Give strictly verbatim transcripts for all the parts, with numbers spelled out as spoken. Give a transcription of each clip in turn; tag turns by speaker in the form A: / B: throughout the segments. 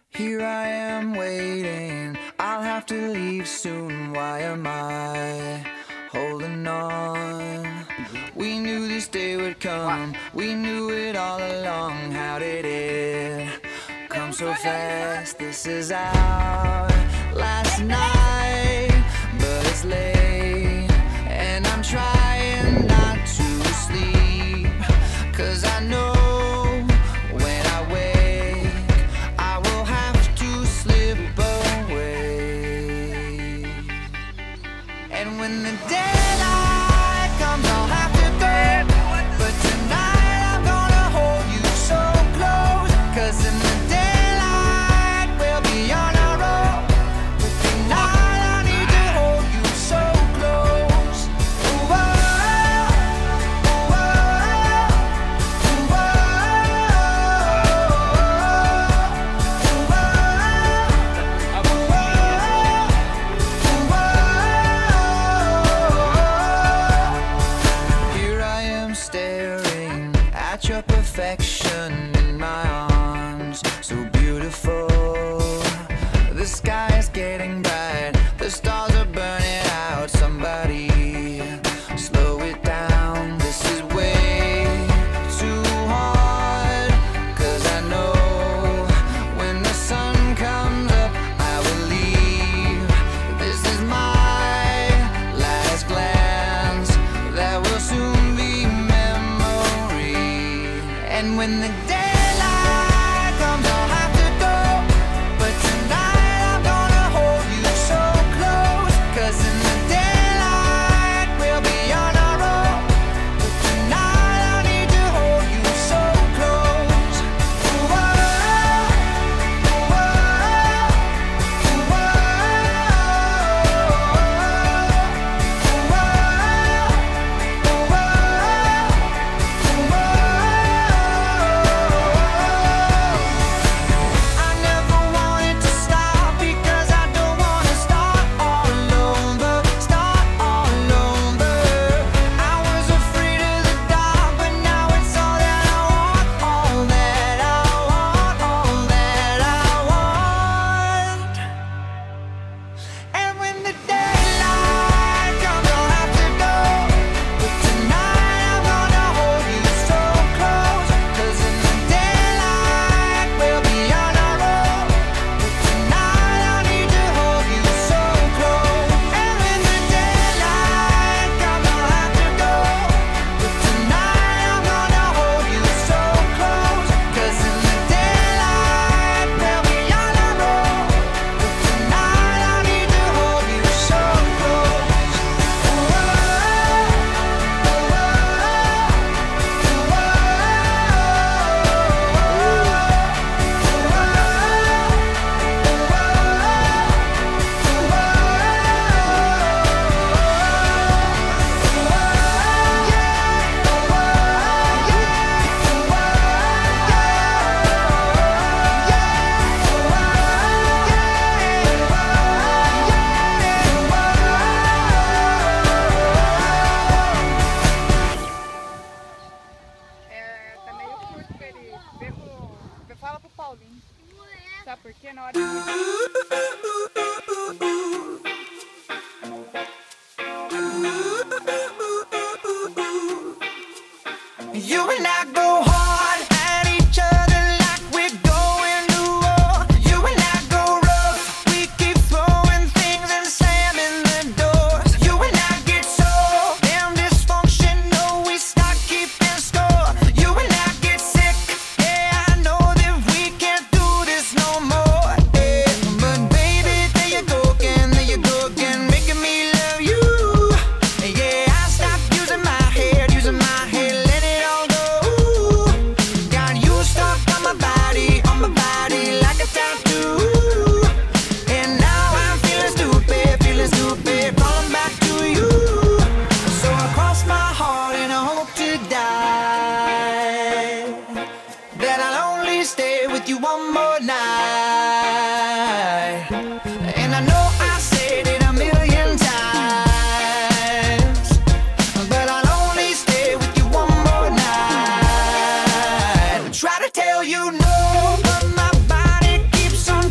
A: Here I am waiting, I'll have to leave soon. Why am I holding on? We knew this day would come, we knew it all along. How did it come so fast? This is our last night, but it's late and I'm trying not to sleep, 'cause I know when I wake I will have to slip away. And when the daylight comes I'll have to go, but tonight I'm gonna hold you so close, 'cause in the daylight we'll be on our own, but tonight I need to hold you so close. Ooh, oh, ooh, oh, ooh, oh, here I am staring at your perfection in my arms, so beautiful. The sky is getting bright, the stars are burning out. Somebody slow it down, this is way too hard. 'Cause I know when the sun comes up I will leave. This is my last glance, that will soon be memory. And when the daylight comes I'll have to go, but tonight I'm gonna hold you so close, 'cause in the daylight we'll be on our own, but tonight I need to hold you so close. Ooh, oh, ooh, oh, ooh, oh, ooh, oh, ooh, oh, ooh, oh. I never wanted to stop, because I don't wanna start all over, start all over. I was afraid of the dark, but now it's all that I want, all that I want, all that I want. And when the daylight comes I'll have to go, but tonight I'm gonna hold you so close, 'cause in the daylight we'll be on our own, but tonight I need to hold you so close. And when the daylight comes I'll have to go, but tonight I'm gonna hold you so close, 'cause in the daylight we'll be on our own, but tonight I need to hold you so close. Ooh, oh, ooh, oh, ooh,
B: É, tá meio curto pra ele. Vê pro, fala pro Paulinho. Sabe por quê? Na hora que...
A: You and I go hard at each other like we're going to war. You and I go rough, we keep throwing things and slamming the doors. You and I get so damn dysfunctional, we start keeping score. You and I get sick, yeah, I know that we can't do this no more, yeah. But baby, there you go again, there you go again, making me love you. Yeah, I stopped using my head, using my head, let it all go. Got you stuck on my body, on my body like a tattoo. And now I'm feeling stupid, feeling stupid, calling back to you. So I cross my heart and I hope to die, that I'll only stay with you one more night. And I know I said it a million times, but I'll only stay with you one more night. Try to tell you no, but my body keeps on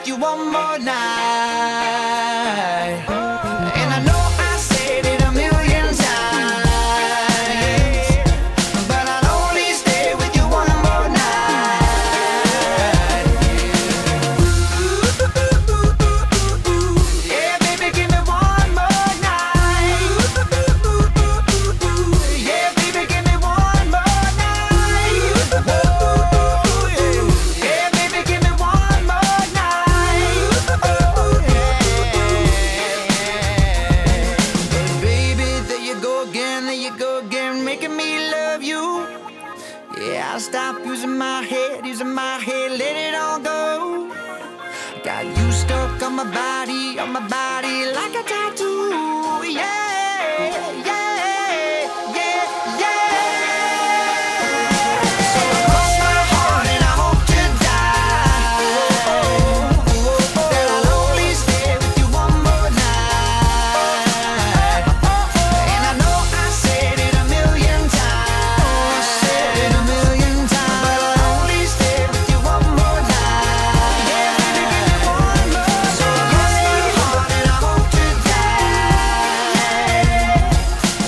A: with you one more night. And I know I said it a million times, but I'll only stay with you one more night. Yeah, baby, give me one more night. Yeah, baby, give me one more night. Oh, yeah. Yeah, baby, give me one more night. Oh, yeah. But baby, there you go again, there you go again, making me love you. Yeah, I'll stop using my head, using my head, let it all go. Got you stuck on my body, on my body like a tattoo. Yeah, yeah, yeah, yeah. So cross my heart and I hope to die that I'll only stay with you one more night. And I know I said it a million times, said it a million times, but I'll only stay with you one more night. Yeah, baby, give me one more. So cross my heart and I hope to die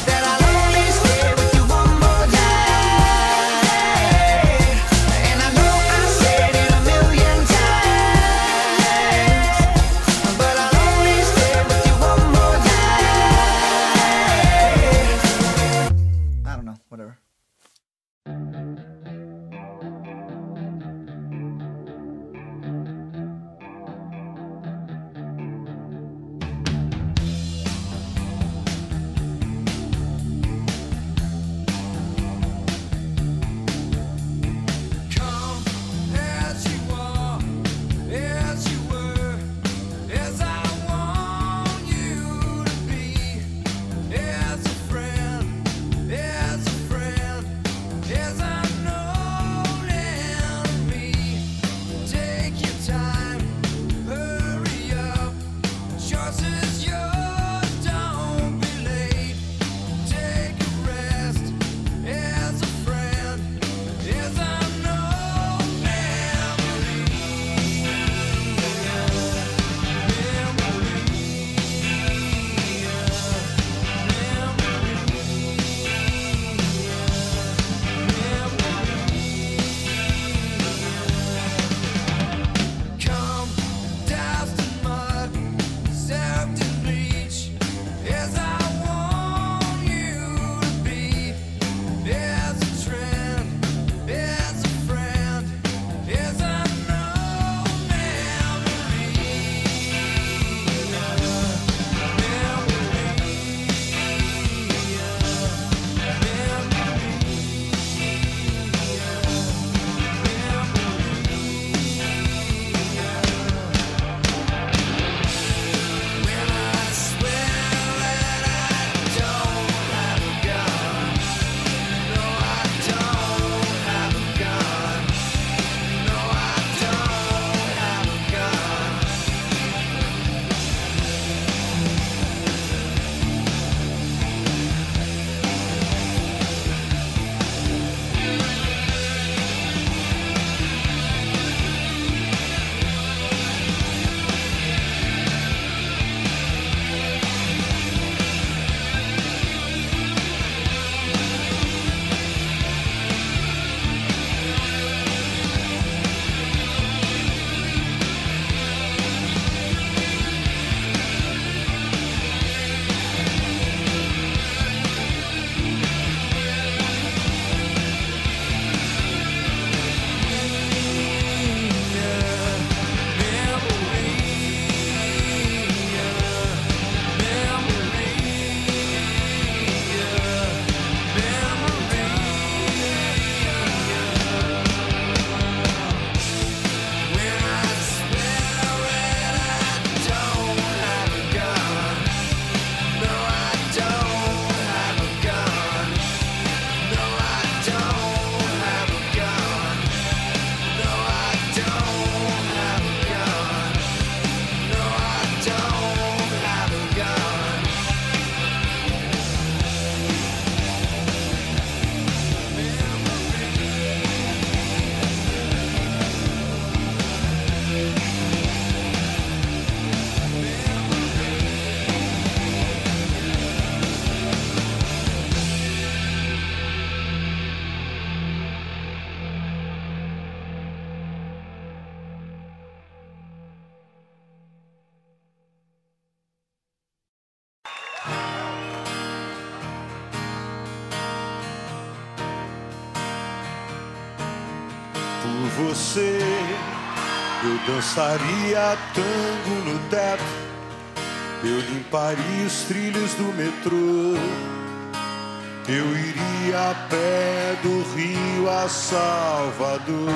C: você eu dançaria tango no teto, eu limparia os trilhos do metrô, eu iria a pé do Rio a Salvador,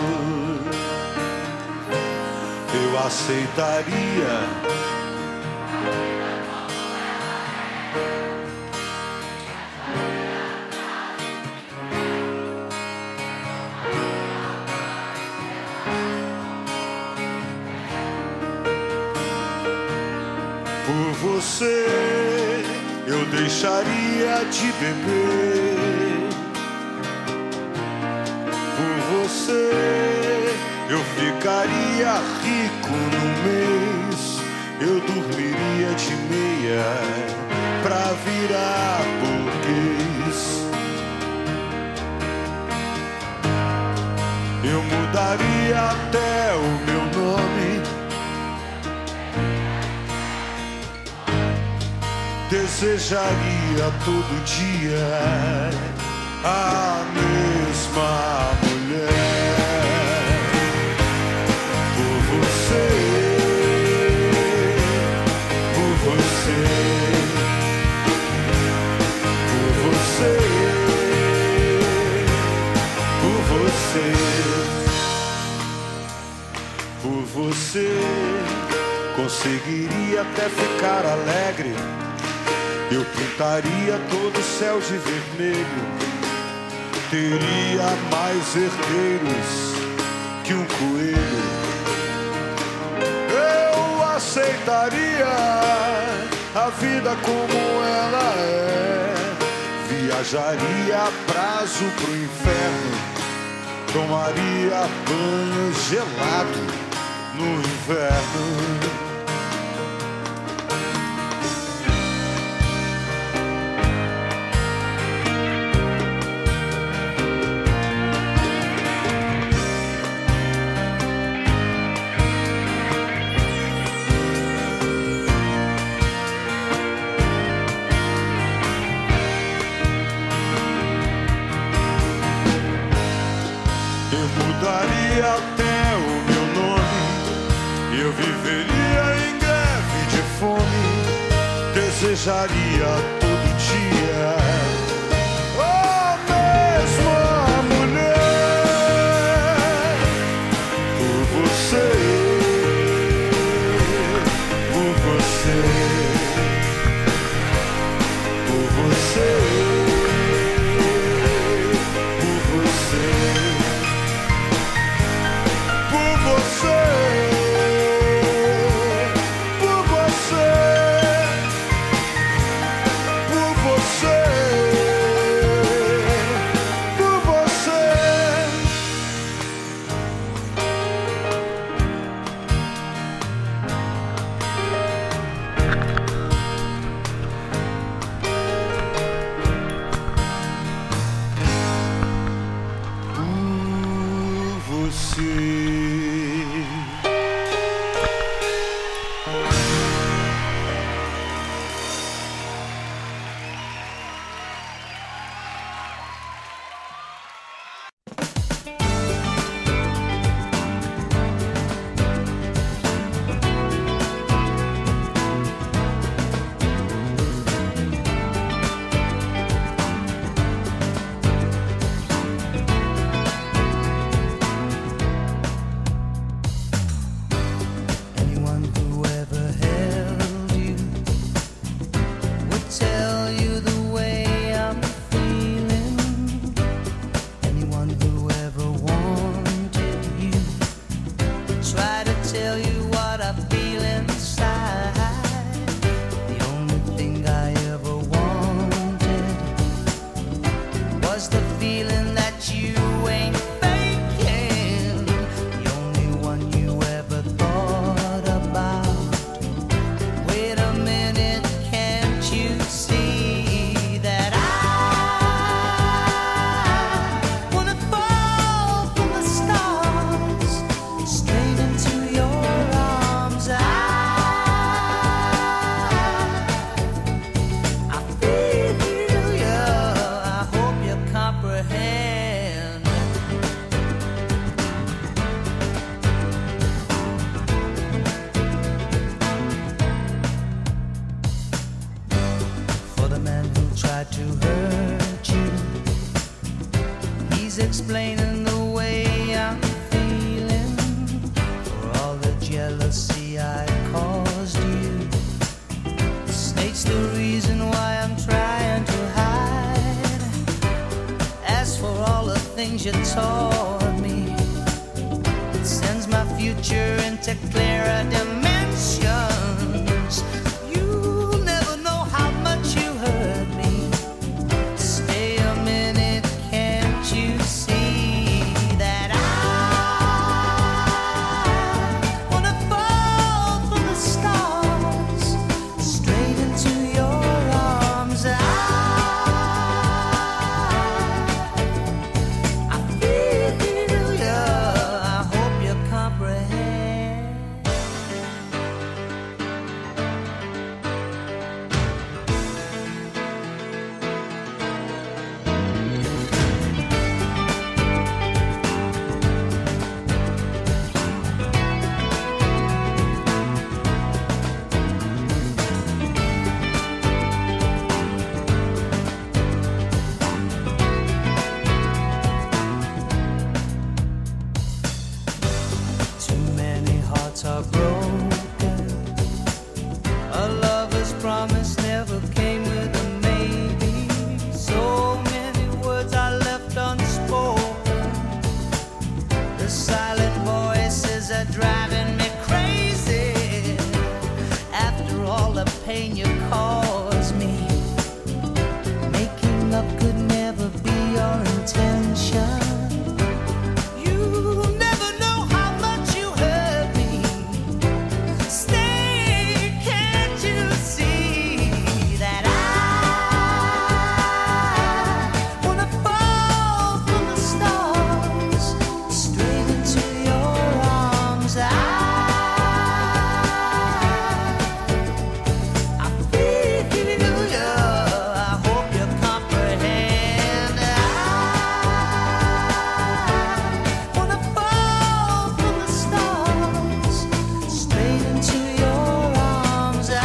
C: eu aceitaria por você, eu deixaria de beber. Por você, eu ficaria rico num mês. Eu dormiria de meia pra virar burguês. Eu mudaria até o meu nome, desejaria todo dia a mesma mulher. Por você, por você, por você, por você, por você, conseguiria até ficar alegre. Eu pintaria todo o céu de vermelho, teria mais herdeiros que um coelho. Eu aceitaria a vida como ela é, viajaria a prazo pro inferno, tomaria banho gelado no inverno. Mudaria até o meu nome, eu viveria em greve de fome, desejaria todo dia a mesma mulher. Por você, por você, por você, por você. Por você, por você,
A: jealousy I caused you. The snake's the reason why I'm trying to hide. As for all the things you taught me, it sends my future into clearer dimensions. You'll never know how much you hurt me. Stay a minute, can't you see that I wanna fall from the stars straight into your arms? I, I feel ya, I hope you comprehend. Too many hearts are broken. A lover's promise never came with a maybe. So many words are left unspoken. The silent voices are driving me crazy. After all the pain you caused me, making up could never be your intention. You'll never know how much you hurt me. Stay, can't you see that I wanna fall from the stars straight into your arms? I, I feel ya, I hope you comprehend. I wanna fall from the stars straight into your arms. I,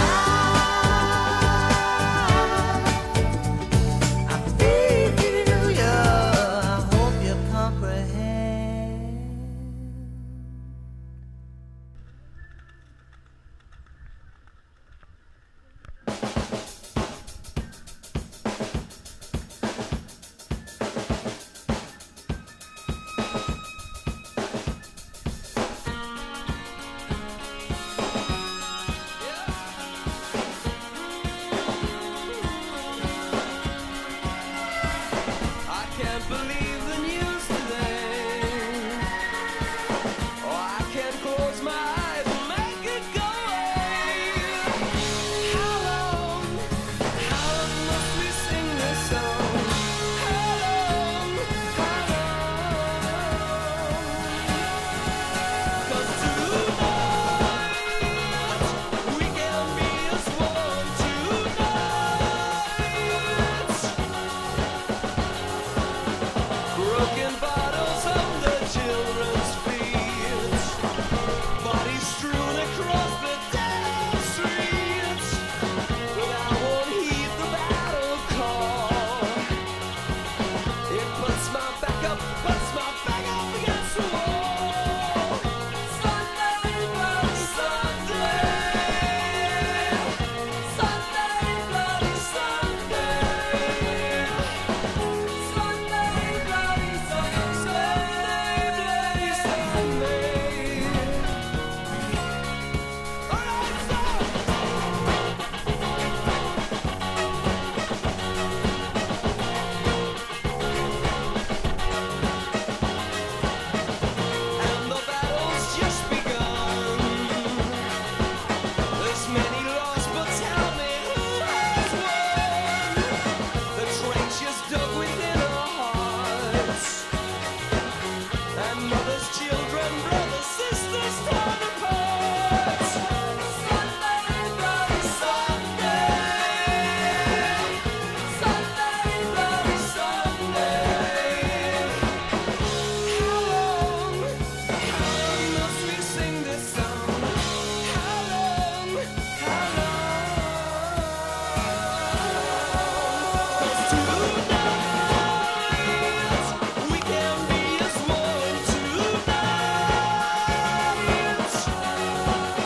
A: I feel ya, I hope you comprehend. I can't believe the news today. Oh, I can't close my eyes and make it go away. How long, how long must we sing this song? How long, how long? 'Cause tonight we can be as one tonight. Broken bottles on the children's feet, bodies strewn across the dead streets. But I won't heed the battle call. It puts my back up, puts my back up against the wall. Sunday, bloody Sunday. Sunday, bloody Sunday. Sunday, bloody Sunday, bloody Sunday. All right, stop. And the battle's just begun. There's many lost, but tell me who has won? The trenches dug within our hearts, and mothers, children, brothers, sisters torn apart. Sunday, bloody Sunday. Sunday, bloody Sunday. How long, how long must we sing this song? How long, how long? 'Cause tonight we can be as one tonight.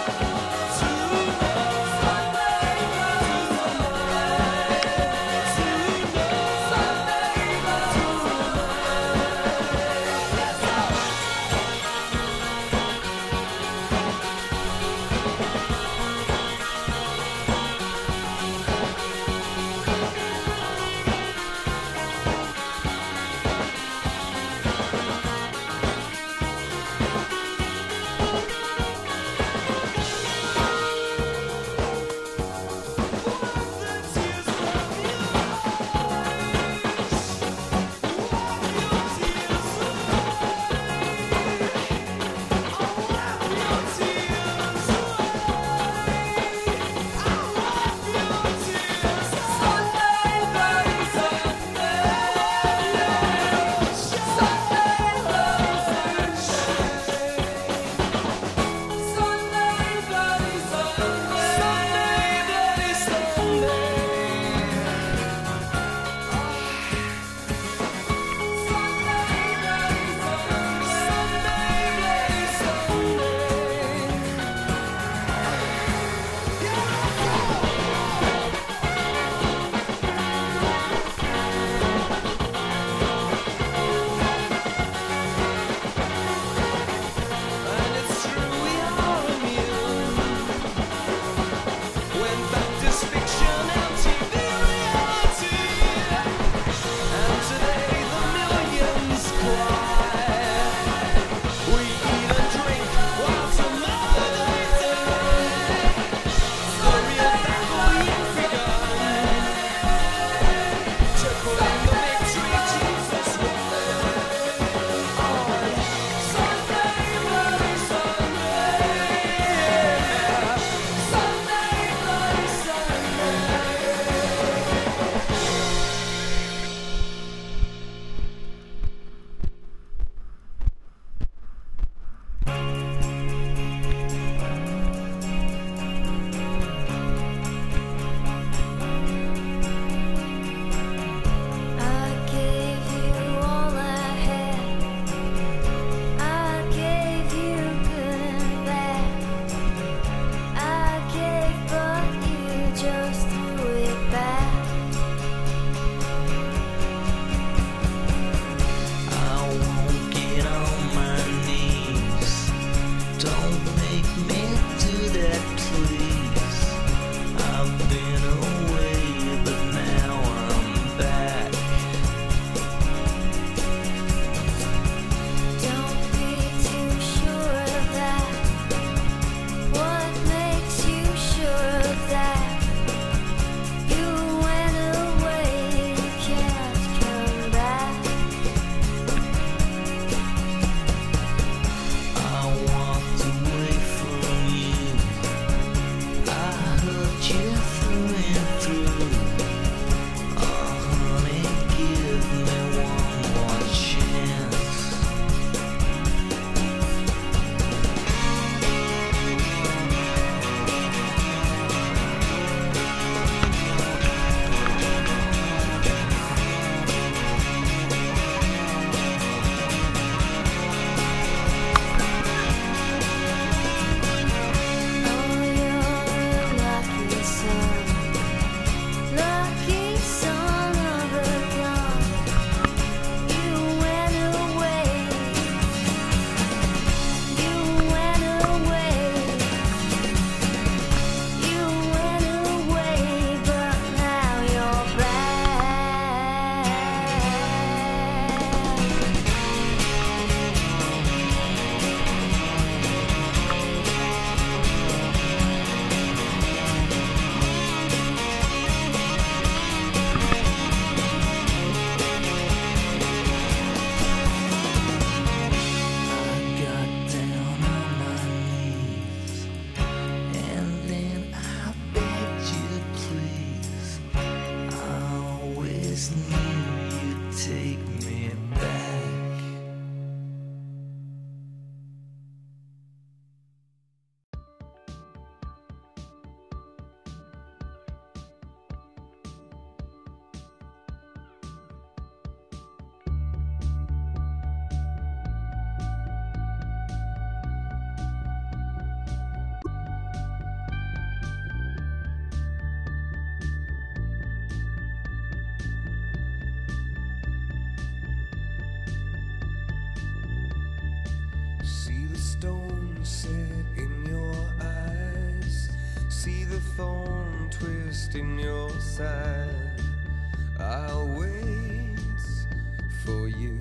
D: stone set in your eyes, see the thorn twist in your side. I'll wait for you.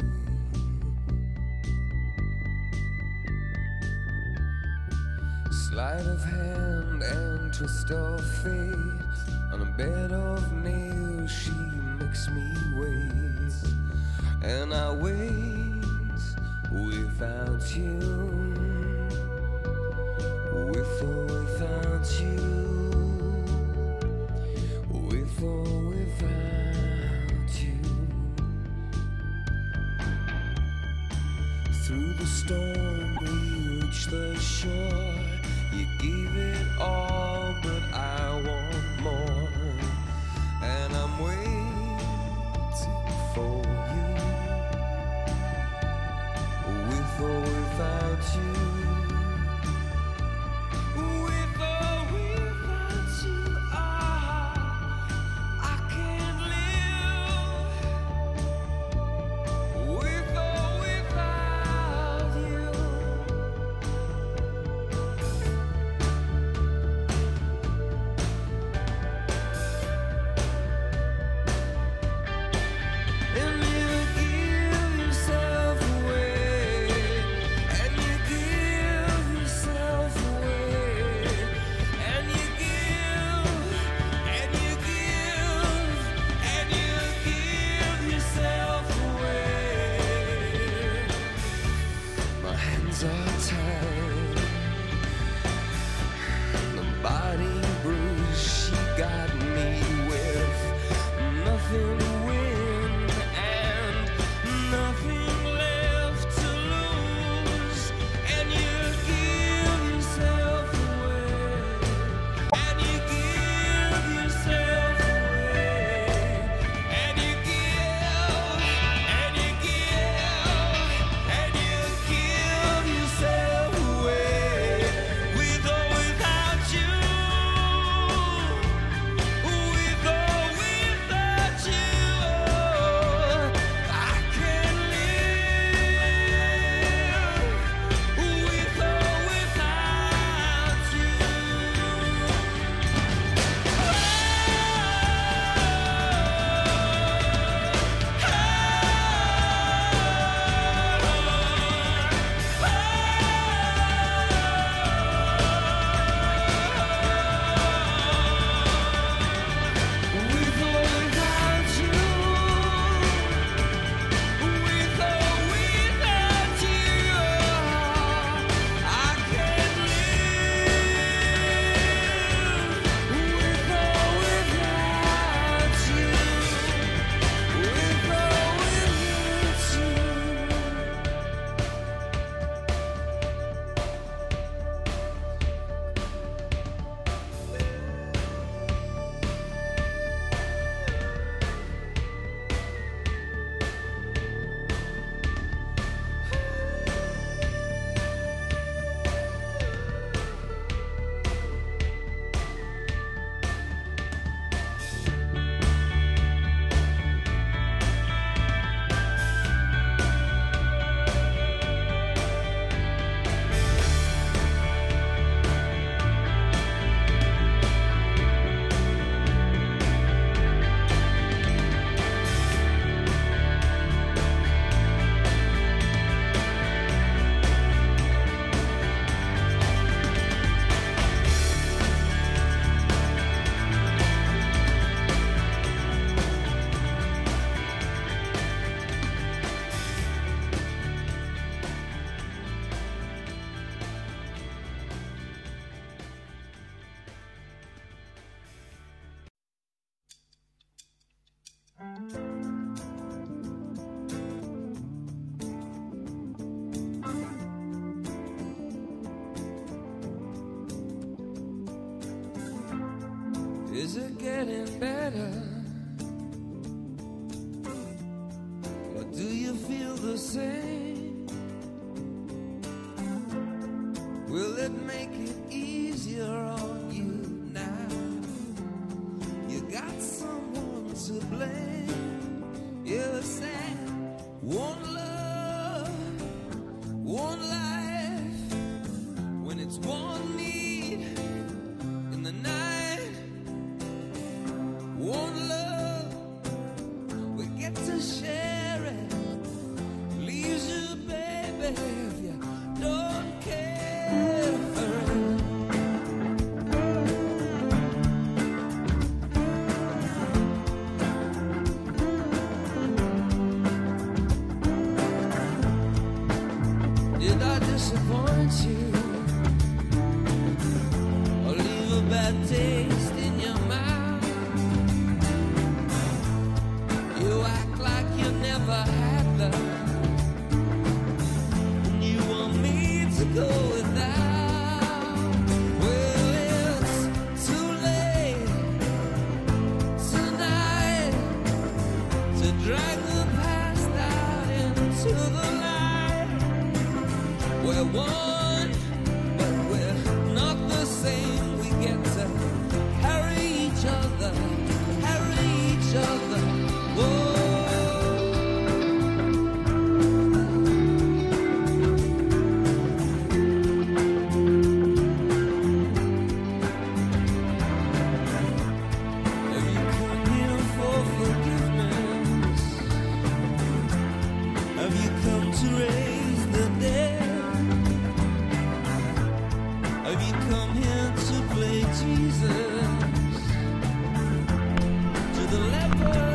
D: Sleight of hand and twist of fate, on a bed of nails she makes me wait. And I wait without you, with or without you, with or without you. Through the storm we reach the shore. You gave it all, but I want more. And I'm waiting for you, with or without you, with or without you. Ah, I can't live with or without you. And you give yourself away, and you give yourself away, and you give, and you give, and you give yourself away. My hands are tied, the body bruised, she got me with nothing to win and nothing left to lose. And you give yourself away, and you give yourself away, and you give, and you give, and you give yourself away, with or without you, with or without you. I can't live with or without you. With or without you, with or without you, I can't live with or without you, with or without you. Is it getting better? Or do you feel the same? Will it make it easier on you now? You got someone to blame. You said one love, one life, bad taste in your mouth. You act like you never had love, and you want me to go without. Well, it's too late tonight to drag the past out into the light. We're one, but we're not the same. We get to carry each other, carry each other. Whoa. Have you come here for forgiveness? Have you come to raise the dead? Have you come here to play Jesus to the leper?